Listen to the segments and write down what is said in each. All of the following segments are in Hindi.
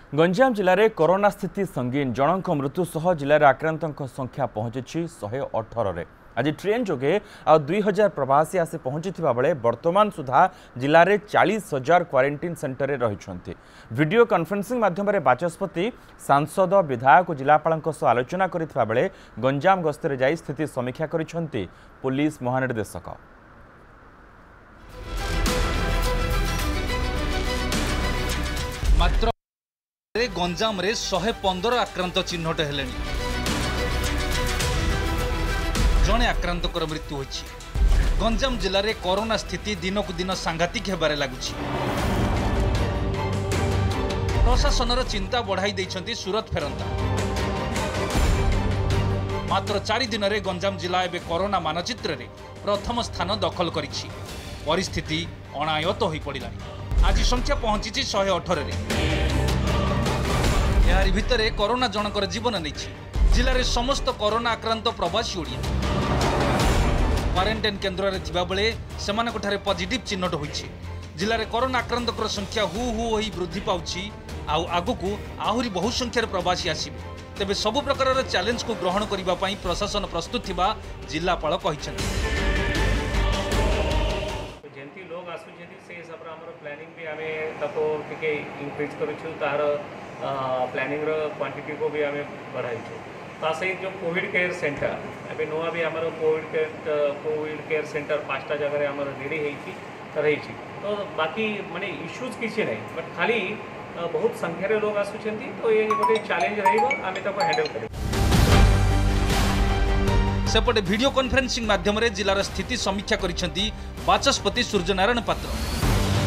गंजाम जिले में कोरोना स्थिति संगीन जनक मृत्यु सह जिले में आक्रांतों संख्या पहुंची 118 आज ट्रेन जोगे आ 2000 प्रवासी आसी पहुंची बेले वर्तमान सुधा जिले में 40,000 क्वारंटाइन सेंटर में रही। वीडियो कॉन्फ्रेंसिंग माध्यम बाचस्पति सांसद विधायक और जिलापाल आलोचना करथिबा बेले गंजाम गस्तर जाई स्थिति समीक्षा करिसेंती पुलिस महानिर्देशक। मात्र गंजाम रे 115 आक्रांत चिन्हट हेले जड़े आक्रांतर मृत्यु होछि। गंजाम जिले में कोरोना स्थिति दिनकु दिन सांघातिक हेबारे लागुछि। प्रशासनर चिंता बढ़ाई दैछंती सूरत फेरंता। मात्र 4 दिन में गंजाम जिला एबे कोरोना मानचित्र रे प्रथम स्थान दखल करिछि। परिस्थिति अणायत होई पड़िलानि। आज संख्या पहुंची 118 रे। यार भितरे कोरोना जनकर जीवन नहीं। जिले में समस्त कोरोना आक्रांत प्रवासी ओडिया क्वारंटाइन केन्द्र में थिबा बेले सेमानकठारे पॉजिटिव चिन्हट होइछि। जिले में कोरोना आक्रांतर संख्या हु होई वृद्धि पाउछि। आगकू आहुरी बहु संख्यार प्रवासी आसिबे। तेबे सबु प्रकार चैलेंज को ग्रहण करबा पई प्रशासन प्रस्तुत थिबा जिलापाल कहिसेंति। जेंती लोग आसुछेंती से हिसाब रे हमर प्लानिंग भी आमे ताको टिके इंक्रीज करिछु। तार प्लानिंग रो क्वांटिटी को भी आमे बढ़ाइछु। ता सहित जो कोविड केयर सेंटर अबे नोआ भी हमर कोविड केयर सेंटर 5टा जगह रे हमर रेडी रही। तो बाकी माने इश्यूज किसी नहीं, बट खाली बहुत संख्या रे लोग आसुछेंती। तो ये गोटे चैलेंज रहिबो, आमे ताको हैंडल करिबो। सेपटे वीडियो कॉन्फ्रेंसिंग माध्यम रे जिलार स्थिति समीक्षा करिसेंती बाचस्पति सूर्यनारायण पात्र।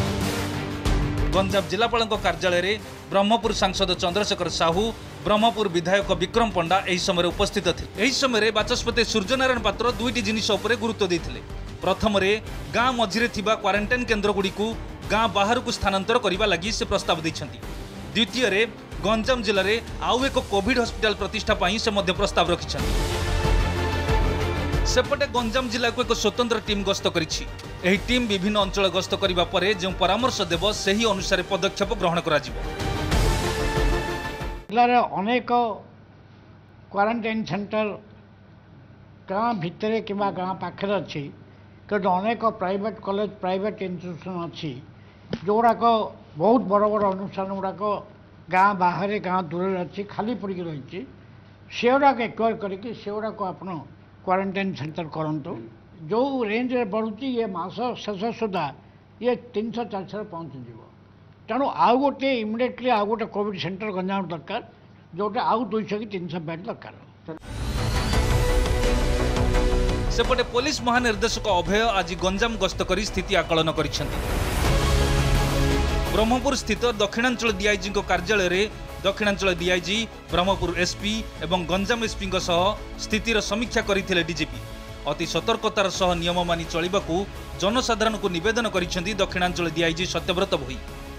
गंजाम जिलापाल कार्यालय रे ब्रह्मपुर सांसद चंद्रशेखर साहू, ब्रह्मपुर विधायक विक्रम पंडा एही समय उपस्थित थे। एही समय बाचस्पति सूर्यनारायण पात्र दुईटी जिनिस उपरे गुरुत्व देथिले। प्रथम रे गाँ मझिरे थिबा क्वारंटाइन केन्द्र गुड़िकु गाँ बाहर को स्थानांतर करबा लागि से प्रस्ताव दैछंती। द्वितीय रे गंजाम जिले में आउ एक कोविड हॉस्पिटल प्रतिष्ठा पई से मध्य प्रस्ताव रखिछंती। सेपटे गंजाम जिला को एक स्वतंत्र टीम गस्त करिछि। एही टीम विभिन्न अंचल गस्त करिबा परे जो परामर्श देव सही अनुसार पदक्षेप ग्रहण करा जिवो। जिले अनेक क्वारंटाइन सेंटर गाँ भितर कि गाँ पाखे अच्छी कि अनेक प्राइवेट कॉलेज प्राइवेट इंस्टीट्यूशन अच्छी जोड़ाक बहुत बड़ बड़ अनुष्ठान गुड़ाक गाँ बाहर गाँ दूर अच्छी खाली पड़ी रही। से गुड़ाक एक्वायर करके से गुड़ाक आप क्वारंटाइन सेंटर करंतु। जो रेंज रे बढ़ुची ये मास शेष सुधा ये 300-400 पहुँच जीव। तेणु आउ गोटे इमिडिएटली आउ गोटे कोविड सेंटर गंजाम दरकार, जोटा आउ 200 कि 300 बेड दरकार। सेपटे पुलिस महानिर्देशक अभय आज गंजाम गस्त करी स्थिति आकलन करिसेंती। ब्रह्मपुर स्थित दक्षिणांचल डीआईजी कार्यालय रे दक्षिणांचल डीआईजी, ब्रह्मपुर एसपी एवं गंजाम एसपी सह स्थितिर समीक्षा करथिले डीजीपी। अति सतर्कतार सह नियम मानि चलिबाकू जनसाधारण को निवेदन करिसेंती दक्षिणांचल डीआईजी सत्यव्रत भोई।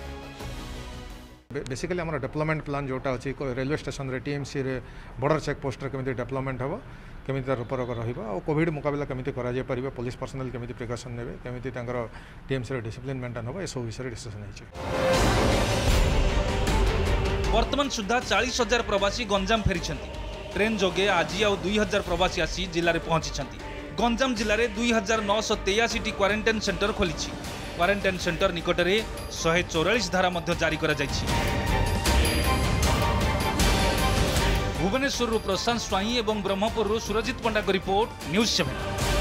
बेसिकली आम डेवलपमेंट प्लान जोटा अच्छी रेलवे स्टेशन रे टीएमसी रे बॉर्डर चेक पोस्ट रे केमिति डेवलपमेंट हम केमिति तार रूपरक रहिबा और कोविड मुकाबला केमिति करा जाय परिबा, पुलिस पर्सनल केमिति प्रिकॉशन नेबे, केमिति तांकर टीएमसी रे डिसिप्लिन मेंटेन होबा, ए सब विषय डिस्कशन होइछ। वर्तमान सुधा 40,000 प्रवासी गंजाम फेरिछंती। ट्रेन जोगे आज आउ 2000 प्रवासी आसी जिले में पहुंची। गंजाम जिले में 2983 क्वारंटाइन सेंटर खोली। क्वारंटाइन सेंटर निकट में 144 धारा जारी करा जायछि। भुवनेश्वर प्रशांत स्वाई और ब्रह्मपुर सुरजित पंडा को रिपोर्ट, न्यूज़ 7।